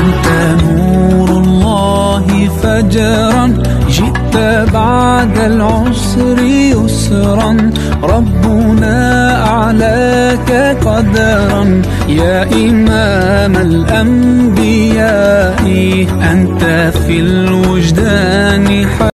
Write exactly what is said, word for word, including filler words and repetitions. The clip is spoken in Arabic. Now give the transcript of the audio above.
أنت نور الله فجرا، جئت بعد العسر يسرا، ربنا أعلاك قدرا، يا إمام الأنبياء، أنت في الوجدان